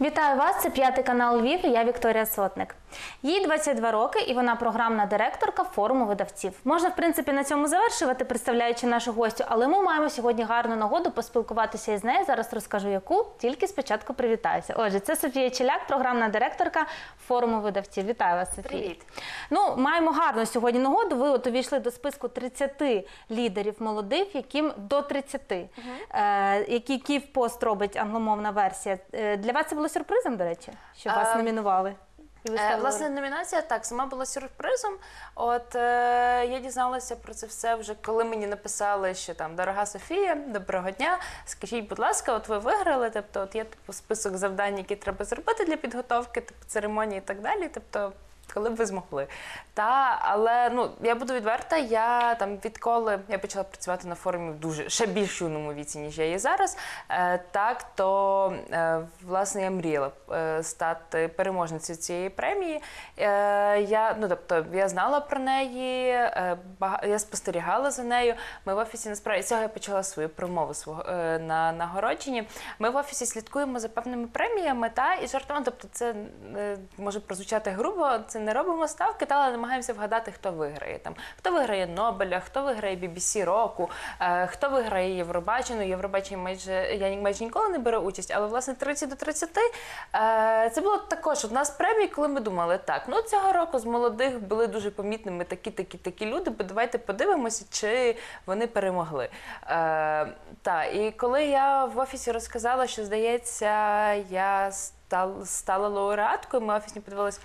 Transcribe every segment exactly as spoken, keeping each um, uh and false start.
Вітаю вас, це п'ятий канал Львів і я Вікторія Сотник. Їй двадцять два роки і вона програмна директорка форуму видавців. Можна, в принципі, на цьому завершувати, представляючи нашу гостю, але ми маємо сьогодні гарну нагоду поспілкуватися із нею. Зараз розкажу яку, тільки спочатку привітаюся. Отже, це Софія Челяк, програмна директорка форуму видавців. Вітаю вас, Софія. Привіт. Ну, маємо гарну сьогодні нагоду. Ви от увійшли до списку тридцяти лідерів молодих, яким до тридцяти. Угу. Е, який Київпост робить англомовна версія. Е, для вас це було сюрпризом, до речі, що вас номінували? Е, власне, номінація, так, сама була сюрпризом. От, е, я дізналася про це все вже, коли мені написали, що там, дорога Софія, доброго дня, скажіть, будь ласка, от ви виграли, тобто, от є типу, список завдань, які треба зробити для підготовки, типу, церемонії і так далі, тобто, коли б ви змогли. Та, але, ну, я буду відверта, я там відколи я почала працювати на форумі в дуже, ще більш юному віці, ніж я є зараз, е, так, то, е, власне, я мріяла е, стати переможницею цієї премії. Е, я, ну, тобто, я знала про неї, е, бага, я спостерігала за нею. Ми в офісі, насправді, з цього я почала свою промову свого, е, на нагородженні. Ми в офісі слідкуємо за певними преміями, та, і жартома, тобто, це е, може прозвучати грубо, це не робимо ставки, та, але намагаємося вгадати, хто виграє. Там, хто виграє Нобеля, хто виграє бі бі сі року, е, хто виграє Євробачення. Євробачення майже, я майже ніколи не беру участь, але, власне, тридцять до тридцяти е, це було також одна з премій, коли ми думали, так, ну цього року з молодих були дуже помітними такі-такі-такі люди, бо давайте подивимося, чи вони перемогли. Е, та, і коли я в офісі розказала, що, здається, я стала, стала лауреаткою, ми в офісі подивилися,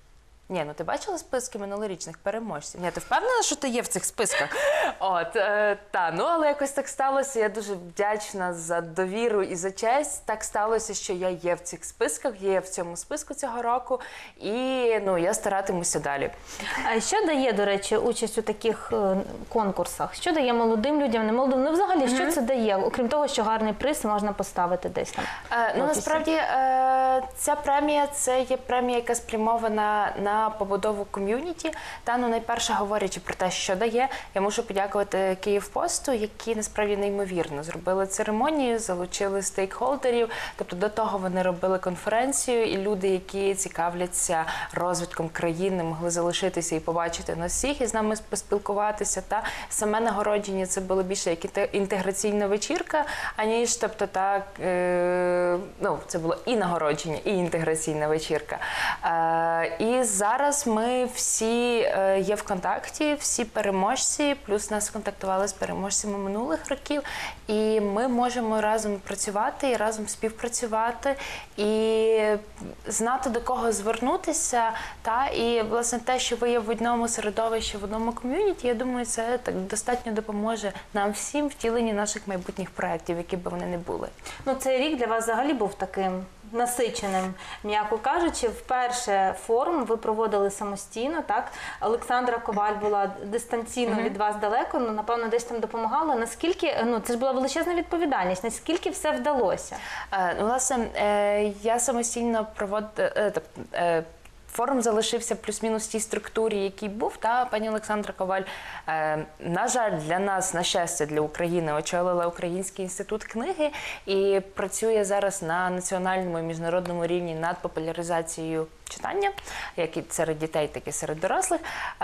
ні, ну ти бачила списки минулорічних переможців? Ні, ти впевнена, що ти є в цих списках? От, е, та, ну, але якось так сталося, я дуже вдячна за довіру і за честь. Так сталося, що я є в цих списках, є в цьому списку цього року, і, ну, я старатимуся далі. А що дає, до речі, участь у таких е, конкурсах? Що дає молодим людям, не молодим? Ну, взагалі, mm-hmm. що це дає? Окрім того, що гарний приз можна поставити десь там? Е, ну, насправді, е, ця премія, це є премія, яка спрямована на на побудову ком'юніті. Та, ну, найперше, говорячи про те, що дає, я мушу подякувати Київпосту, які, насправді, неймовірно зробили церемонію, залучили стейкхолдерів, тобто до того вони робили конференцію, і люди, які цікавляться розвитком країни, могли залишитися і побачити нас всіх, і з нами поспілкуватися. Та саме нагородження це було більше як інтеграційна вечірка, аніж, тобто, так, е, ну, це було і нагородження, і інтеграційна вечірка. Е, і зараз ми всі є в контакті, всі переможці, плюс нас контактували з переможцями минулих років, і ми можемо разом працювати і разом співпрацювати, і знати, до кого звернутися. Та, і, власне, те, що ви є в одному середовищі, в одному ком'юніті, я думаю, це так достатньо допоможе нам всім в втіленні наших майбутніх проєктів, які б вони не були. Ну, цей рік для вас взагалі був таким насиченим, м'яко кажучи. Вперше форум ви проводили самостійно, так? Олександра Коваль була дистанційно mm-hmm. від вас далеко, ну, напевно, десь там допомагала. Наскільки, ну, це ж була величезна відповідальність, наскільки все вдалося? Е, ну, власне, е, я самостійно проводила, е, е, форум залишився плюс-мінус в тій структурі, який був. Та пані Олександра Коваль, е, на жаль, для нас, на щастя, для України, очолила Український інститут книги і працює зараз на національному і міжнародному рівні над популяризацією читання, як і серед дітей, так і серед дорослих. Е,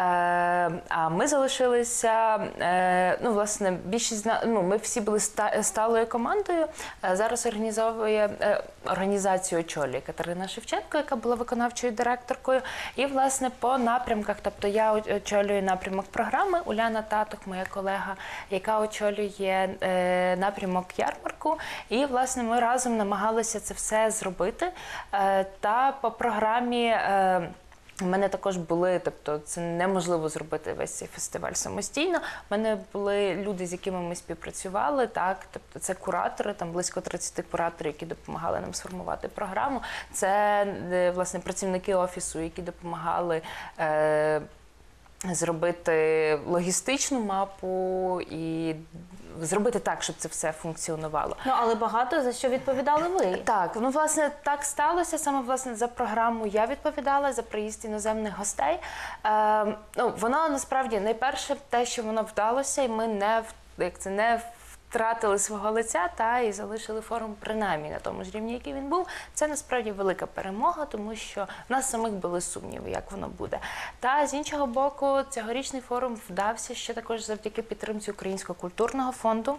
а ми залишилися, е, ну, власне, більшість, ну, ми всі були ста, сталою командою. Е, зараз організовує, е, організацію очолює Катерина Шевченко, яка була виконавчою директоркою. І, власне, по напрямках, тобто я очолюю напрямок програми, Уляна Татух, моя колега, яка очолює е, напрямок ярмарку. І, власне, ми разом намагалися це все зробити. Е, та по програмі у мене також були, тобто це неможливо зробити весь цей фестиваль самостійно. У мене були люди, з якими ми співпрацювали, так, тобто це куратори, там близько тридцяти кураторів, які допомагали нам сформувати програму. Це, власне, працівники офісу, які допомагали е, зробити логістичну мапу і зробити так, щоб це все функціонувало. Ну, але багато за що відповідали ви? Так, ну, власне, так сталося. Саме, власне, за програму я відповідала, за приїзд іноземних гостей. Е, ну, воно, насправді, найперше те, що воно вдалося, і ми не, як це, не втратили свого лиця та і залишили форум принаймні на тому ж рівні, який він був. Це насправді велика перемога, тому що в нас самих були сумніви, як воно буде. Та з іншого боку, цьогорічний форум вдався ще також завдяки підтримці Українського культурного фонду,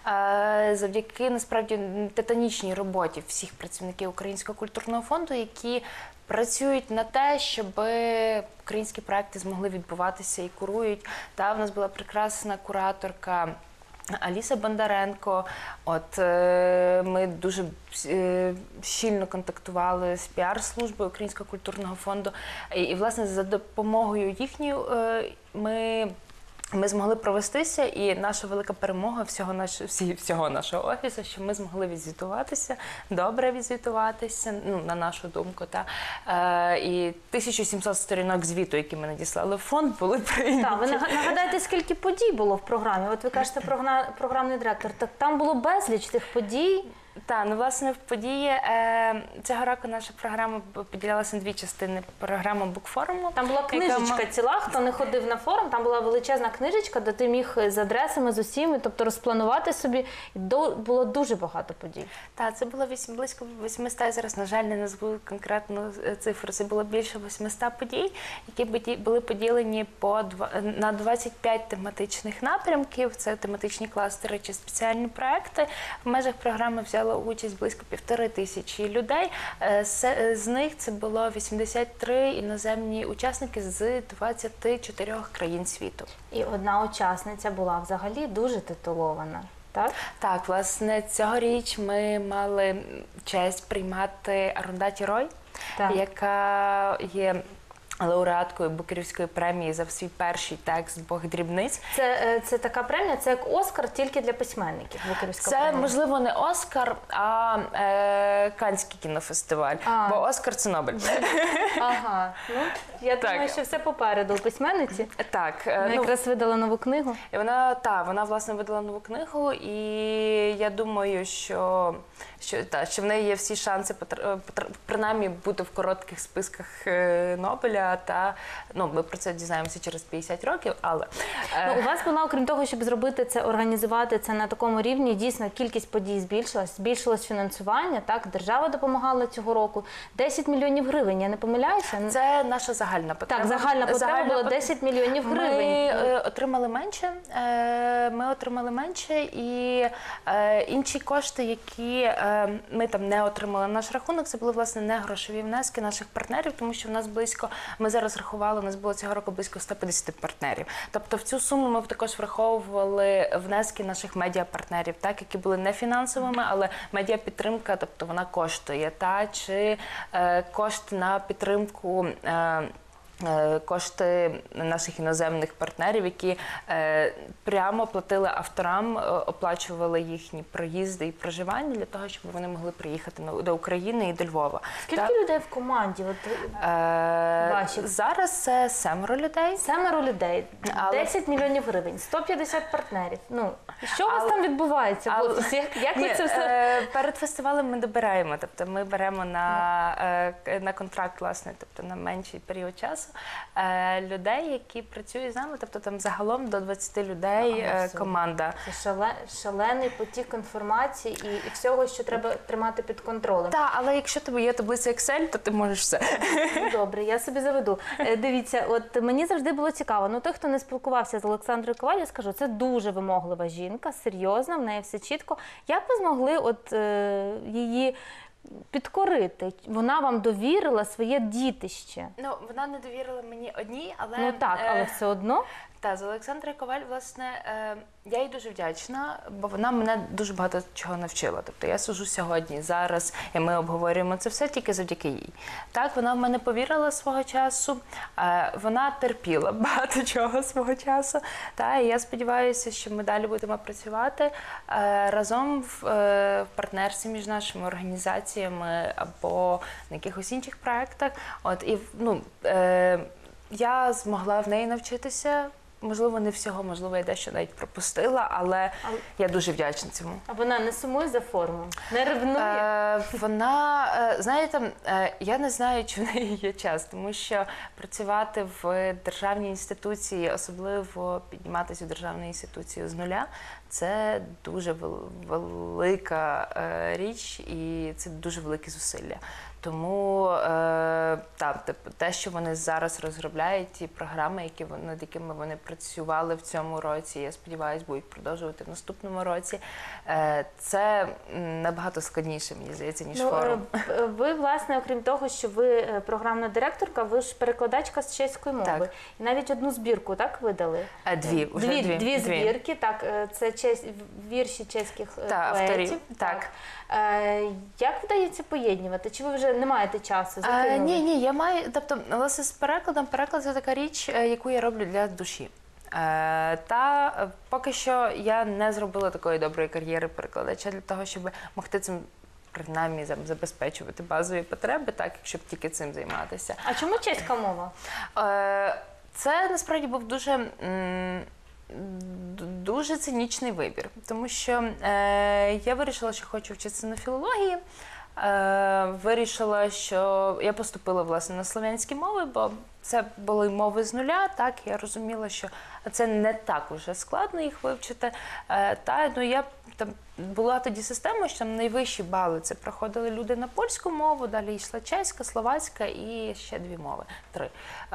е, завдяки насправді титанічній роботі всіх працівників Українського культурного фонду, які працюють на те, щоб українські проекти змогли відбуватися і курують. Та в нас була прекрасна кураторка Аліса Бондаренко. От е, ми дуже е, щільно контактували з піар-службою Українського культурного фонду. І, і власне, за допомогою їхньої е, ми Ми змогли провестися, і наша велика перемога всього, наш, всі, всього нашого офісу, що ми змогли відзвітуватися, добре відзвітуватися, ну, на нашу думку. Та. Е, і тисяча сімсот сторінок звіту, які ми надіслали в фонд, були прийняті. Так, ви нагадайте, скільки подій було в програмі? От ви кажете, прогна- програмний директор, так там було безліч тих подій. Так, ну власне в події е, цього року наша програма поділялася на дві частини. Програма букфоруму. Там була книжечка яка... ціла, хто не ходив на форум, там була величезна книжечка, де ти міг з адресами, з усіми, тобто розпланувати собі. І до, було дуже багато подій. Так, це було вісім, близько восьмисот, я зараз, на жаль, не назву конкретну цифру, це було більше восьмисот подій, які були поділені по, на двадцять п'ять тематичних напрямків, це тематичні кластери чи спеціальні проекти. В межах програми взяло участь близько півтори тисячі людей. З них це було вісімдесят три іноземні учасники з двадцяти чотирьох країн світу. І одна учасниця була взагалі дуже титулована. Так? Так, власне, цьогоріч ми мали честь приймати Арундhaті Рой, Так. яка є лауреаткою Букерівської премії за свій перший текст «Бог дрібниць». Це, це така премія, це як Оскар тільки для письменників. Букерівська Це, премія. можливо, не Оскар, а е, Каннський кінофестиваль, А. бо Оскар – це Нобель. Ага, ну, я Так. думаю, що все попереду у письменниці. Так, е, Вона ну, якраз видала нову книгу. І вона, та, вона, власне, видала нову книгу, і я думаю, що, що, та, що в неї є всі шанси, потр- потр- принаймні, бути в коротких списках е, Нобеля. Та, ну, ми про це дізнаємося через п'ятдесят років, але... е, Ну, у вас була, окрім того, щоб зробити це, організувати це на такому рівні, дійсно кількість подій збільшилась, збільшилось фінансування, так, держава допомагала цього року. десять мільйонів гривень, я не помиляюся? Це наша загальна потреба. Так, загальна потреба була пот- десять мільйонів Ми гривень. е, отримали менше, е, ми отримали менше, і е, інші кошти, які е, ми там не отримали на наш рахунок, це були, власне, не грошові внески наших партнерів, тому що в нас близько, ми зараз рахували, у нас було цього року близько ста п'ятдесят партнерів. Тобто в цю суму ми також враховували внески наших медіапартнерів, так, які були не фінансовими, але медіапідтримка, тобто вона коштує, та, чи е, кошти на підтримку е, е, кошти наших іноземних партнерів, які е, прямо платили авторам, е, оплачували їхні проїзди і проживання для того, щоб вони могли приїхати на- до України і до Львова. Скільки Та, людей в команді? От, е, ваших? зараз це семеро людей. семеро людей, Але- десять мільйонів гривень, сто п'ятдесят партнерів. Ну, що у вас Але- там відбувається в але- офісі? Як, як ви Ні, це все... е, перед фестивалем ми добираємо, тобто ми беремо на, е, на контракт, власне, тобто на менший період часу е, людей, які працюють з нами, тобто там загалом до двадцяти людей Ага, е, все. команда. Це шале, шалений потік інформації і, і всього, що треба тримати під контролем. Так, але якщо тебе є таблиця Excel, то ти можеш все. Ну, добре, я собі заведу. Е, Дивіться, от мені завжди було цікаво. Ну, той, хто не спілкувався з Олександрою Коваль, я скажу, це дуже вимоглива жінка, серйозна, в неї все чітко. Як ви змогли от е, її підкорити? Вона вам довірила своє дітище. Ну, вона не довірила мені одній, але... Ну так, але е, все одно. Та, з Олександрою Коваль, власне, е, я їй дуже вдячна, бо вона мене дуже багато чого навчила. Тобто я сижу сьогодні, зараз, і ми обговорюємо це все тільки завдяки їй. Так, вона в мене повірила свого часу, е, вона терпіла багато чого свого часу. Та, і я сподіваюся, що ми далі будемо працювати е, разом в, е, в партнерстві між нашими організаціями або на якихось інших проєктах. От, і, ну, е, я змогла в неї навчитися можливо, не всього, можливо, я дещо навіть пропустила, але Але- я дуже вдячна цьому. А вона не сумує за форму? Не ревнує? Е, вона, е, знаєте, е, я не знаю, чи в неї є час, тому що працювати в державній інституції, особливо підніматися в державну інституцію з нуля, це дуже вел- велика е, річ і це дуже великі зусилля. Тому е, так, типу, те, що вони зараз розробляють, ті програми, які вони, над якими вони працювали в цьому році, я сподіваюся, будуть продовжувати в наступному році, е, це м, набагато складніше, мені здається, ніж Ну, форум. е, ви, власне, окрім того, що ви е, програмна директорка, ви ж перекладачка з чеської мови. Так. І навіть одну збірку, так, видали? Е, Дві, вже Дві, дві, дві збірки, так, е, це чесь... вірші чеських е, Та, поетів. авторів, так. Е, Як вдається поєднувати? Чи ви вже не маєте часу? А, Закинули? ні, ні, я маю, тобто, власне, з перекладом, переклад це така річ, е, яку я роблю для душі. Е, Та е, поки що я не зробила такої доброї кар'єри перекладача для того, щоб могти цим принаймні зам- забезпечувати базові потреби, так, якщо б тільки цим займатися. А чому чеська мова? Е, Це насправді був дуже, м, д- дуже цинічний вибір, тому що е, я вирішила, що хочу вчитися на філології. Е, Вирішила, що я поступила власне на слов'янські мови, бо це були мови з нуля. Так, я розуміла, що це не так уже складно їх вивчити. Е, Та ну я там була тоді система, що там найвищі бали це проходили люди на польську мову, далі йшла чеська, словацька і ще дві мови, три.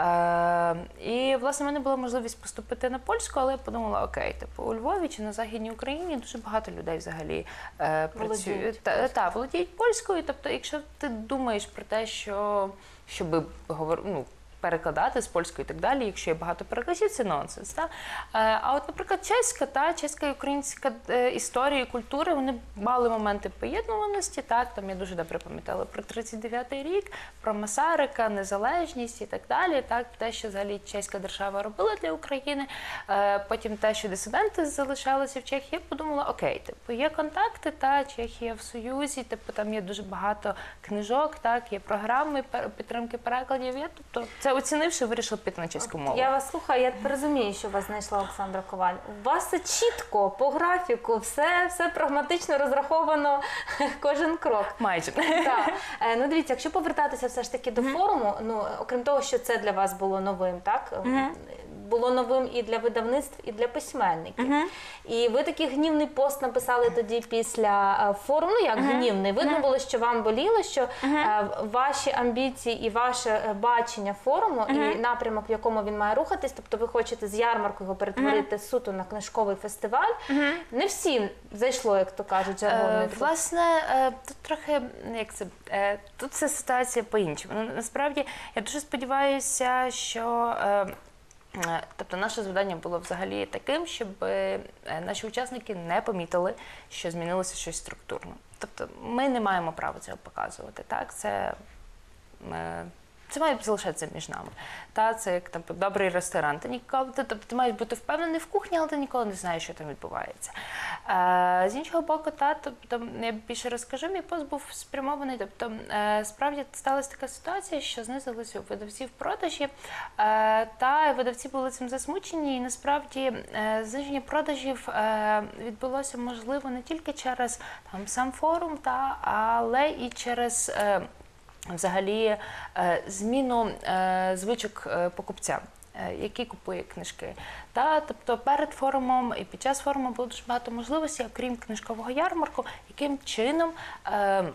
Е, і власне в мене була можливість поступити на польську, але я подумала, окей, типу у Львові чи на Західній Україні дуже багато людей взагалі е, працюють. Володіють Та, та, володіють польською. Тобто, якщо ти думаєш про те, що щоб говор... ну, перекладати з польської і так далі, якщо є багато перекладачів, це нонсенс. Та? Е, А от, наприклад, чеська, та, чеська і українська е, історія і культури, вони мали моменти поєднуваності, так, там я дуже добре пам'ятала про тридцять дев'ятий рік, про Масарика, незалежність і так далі, так, те, що взагалі чеська держава робила для України, е, потім те, що дисиденти залишалися в Чехії, я подумала, окей, типу, є контакти, та, Чехія в Союзі, типу, там є дуже багато книжок, так, є програми пер- підтримки перекладів, я, тобто, це оцінивши, вирішила піти на чеську мову. Я вас слухаю, я тепер розумію, що вас знайшла Олександра Коваль. У вас це чітко, по графіку, все, все прагматично розраховано, кожен крок. Майже. Так. Е, Ну, дивіться, якщо повертатися все ж таки до форуму, ну, окрім того, що це для вас було новим, так? Було новим і для видавництв, і для письменників. І ви такий гнівний пост написали тоді після е, форуму, ну як гнівний. Видно було, що вам боліло, що е, ваші амбіції і ваше е, бачення форуму, і напрямок, в якому він має рухатись, тобто ви хочете з ярмарку його перетворити суто на книжковий фестиваль, не всім зайшло, як то кажуть, жаргонно. Е, Власне, е, тут трохи, як це, е, тут ця ситуація по-іншому. Ну, насправді, я дуже сподіваюся, що е, е, тобто наше завдання було взагалі таким, щоб е, наші учасники не помітили, що змінилося щось структурно. Тобто ми не маємо права цього показувати. Так? Це, е, це має залишатися між нами. Та, це як там, добрий ресторан. Ти, ніколи, ти, тобто, ти маєш бути впевнений в кухні, але ти ніколи не знаєш, що там відбувається. Е, з іншого боку, та, тобто, я більше розкажу, мій пост був спрямований. Тобто, е, справді сталася така ситуація, що знизилися у видавців продажі, е, та видавці були цим засмучені. І насправді е, зниження продажів е, відбулося, можливо, не тільки через там, сам форум, та, але і через е, взагалі е, зміну е, звичок е, покупця, е, який купує книжки. Та, тобто перед форумом і під час форуму було дуже багато можливостей, окрім книжкового ярмарку, яким чином е,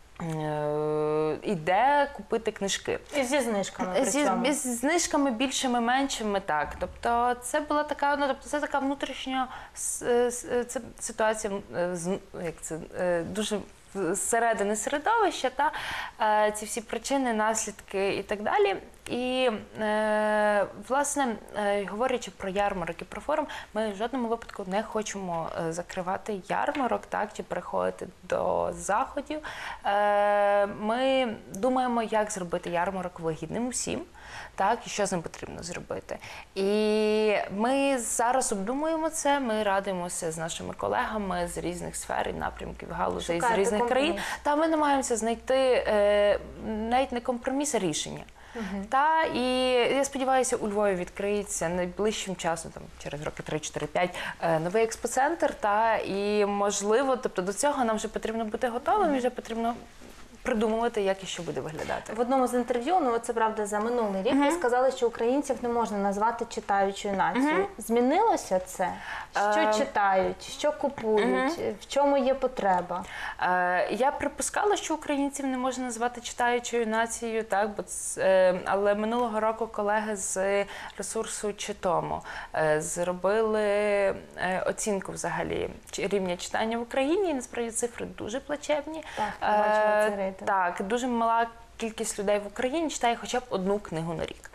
е, іде купити книжки. І зі знижками при Зі, цьому. з знижками більшими, меншими, так. Тобто це була така, ну, тобто це така внутрішня с- с- це ситуація, е, з- як це, е, дуже зсередини середовища, та е, ці всі причини, наслідки і так далі. І, е, власне, е, говорячи про ярмарок і про форум, ми в жодному випадку не хочемо е, закривати ярмарок, так, чи переходити до заходів. Е, ми думаємо, як зробити ярмарок вигідним усім, так, і що з ним потрібно зробити. І ми зараз обдумуємо це, ми радимося з нашими колегами з різних сфер і напрямків, галузей, з Шукаєте різних країн. компроміс. Та ми намагаємося знайти е, навіть не компроміс, а рішення. Угу. Та, і я сподіваюся, у Львові відкриється найближчим часом, там, через роки три-чотири-п'ять, новий експоцентр. Та, і, можливо, тобто до цього нам вже потрібно бути готовим, і вже потрібно придумувати, як і що буде виглядати. В одному з інтерв'ю, ну це правда за минулий рік, ви сказали, що українців не можна назвати читаючою нацією. Змінилося це? Що Е, читають, що купують, в чому є потреба? Е, Я припускала, що українців не можна назвати читаючою нацією, так, бо ц- е, але минулого року колеги з ресурсу Читому е, зробили е, оцінку взагалі чи- рівня читання в Україні. І насправді цифри дуже плачевні. Так, я бачила цей Е, рейтинг. Так, дуже мала кількість людей в Україні читає хоча б одну книгу на рік.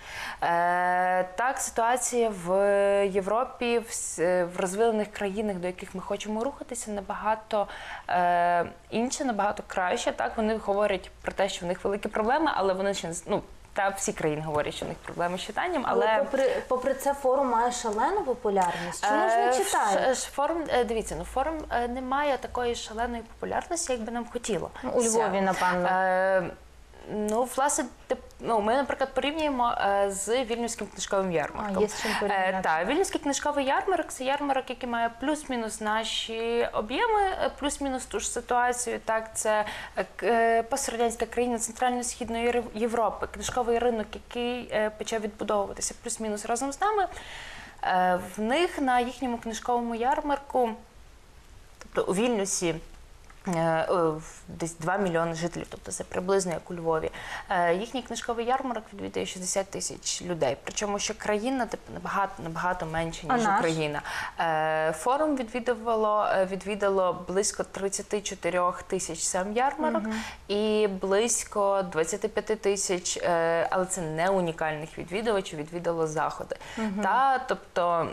Е, так, ситуація в Європі, в, с- в розвинених країнах, до яких ми хочемо рухатися, набагато е, інша, набагато краще. Так, вони говорять про те, що в них великі проблеми, але вони ще не з- ну, та всі країни говорять, що в них проблеми з читанням, Але, але попри, попри це форум має шалену популярність. Чому ж не Е, читають? ш- ш- Форум, е, дивіться, ну форум е, не має такої шаленої популярності, як би нам хотіло. Ну, у Львові, напевно. Е, Ну, власне, тип- ну, ми, наприклад, порівнюємо е, з Вільнюським книжковим ярмарком. А, є з чим порівняти. Е, так, Вільнюський книжковий ярмарок – це ярмарок, який має плюс-мінус наші об'єми, е, плюс-мінус ту ж ситуацію. Так, це е, к- е, пострадянська країна Центрально-Східної Євро- Європи, книжковий ринок, який е, почав відбудовуватися плюс-мінус разом з нами. Е, в них на їхньому книжковому ярмарку, тобто у Вільнюсі, Е, о, в- десь два мільйони жителів, тобто це приблизно як у Львові. Е, Їхній книжковий ярмарок відвідує шістдесят тисяч людей. Причому, що країна типу, набагато, набагато менше, А ніж наш? Україна. Е, Форум відвідувало, е, відвідало близько тридцять чотири тисяч сам ярмарок і близько двадцять п'ять тисяч, е, але це не унікальних відвідувачів, відвідало заходи. Та, тобто,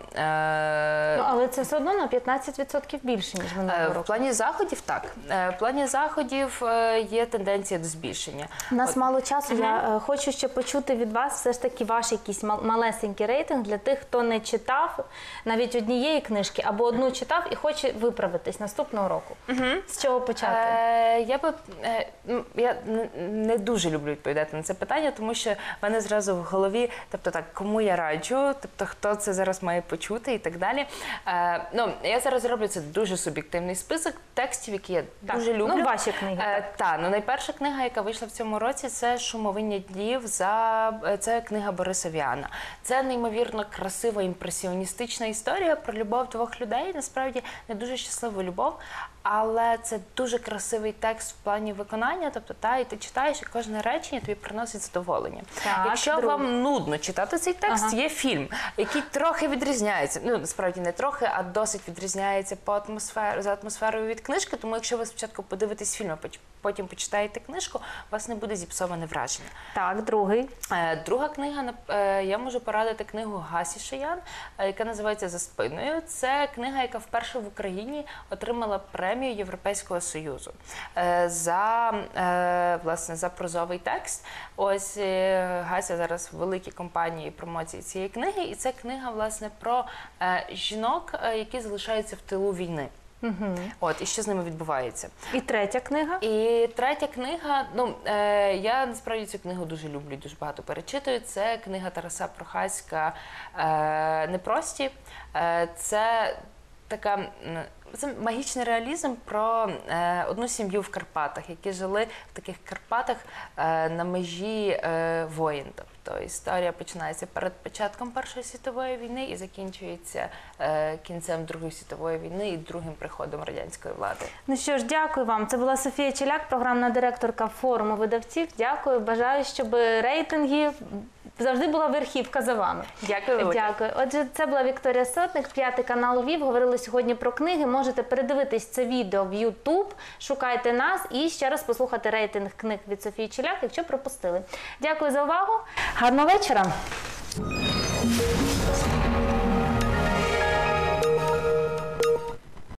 е, Ну, але це все одно на п'ятнадцять відсотків більше, ніж Е, минулого В року. плані заходів так. Е, В плані заходів е, є тенденція до збільшення. У нас мало часу. Я е, хочу ще почути від вас все ж таки ваш якийсь мал- малесенький рейтинг для тих, хто не читав навіть однієї книжки або одну читав і хоче виправитись наступного року. З чого почати? Е, Я би е, м, я н- не дуже люблю відповідати на це питання, тому що в мене зразу в голові, тобто так, кому я раджу, тобто хто це зараз має почути і так далі. Е, Ну, я зараз роблю це дуже суб'єктивний список текстів, які я Так, дуже люблю. ну, ваші книги, Е, Та, ну найперша книга, яка вийшла в цьому році, це «Шумовиння днів». За е, це книга Бориса Віана. Це неймовірно красива імпресіоністична історія про любов двох людей. Насправді не дуже щасливу любов, але це дуже красивий текст в плані виконання. Тобто, та і ти читаєш, і кожне речення тобі приносить задоволення. Так, Якщо друге. вам нудно читати цей текст, Ага. є фільм, який трохи відрізняється. Ну насправді не трохи, а досить відрізняється по атмосфері за атмосферою від книжки. Тому якщо ви спочатку подивитесь фільм, а поч- потім почитаєте книжку, у вас не буде зіпсоване враження. Так, другий. Е, Друга книга, нап- е, я можу порадити книгу Гасі Шиян, е, яка називається «За спиною». Це книга, яка вперше в Україні отримала премію Європейського Союзу е, за, е, власне, за прозовий текст. Ось е, Гася зараз в великій компанії промоції цієї книги, і це книга, власне, про е, жінок, е, які залишаються в тилу війни. Угу. От, і що з ними відбувається. І третя книга. І третя книга, ну е, я насправді цю книгу дуже люблю, дуже багато перечитую. Це книга Тараса Прохаська е, «Непрості». Е, це така м, це магічний реалізм про е, одну сім'ю в Карпатах, які жили в таких Карпатах е, на межі е, воїн. Тобто історія починається перед початком Першої світової війни і закінчується е, кінцем Другої світової війни і другим приходом радянської влади. Ну що ж, дякую вам. Це була Софія Челяк, програмна директорка форуму видавців. Дякую. Бажаю, щоб рейтинги завжди була верхівка за вами. Дякую, велике. Дякую. Отже, це була Вікторія Сотник, п'ятий канал Львів. Говорили сьогодні про книги. Можете передивитись це відео в Ютуб, шукайте нас і ще раз послухати рейтинг книг від Софії Челяк, якщо пропустили. Дякую за увагу. Гарного вечора.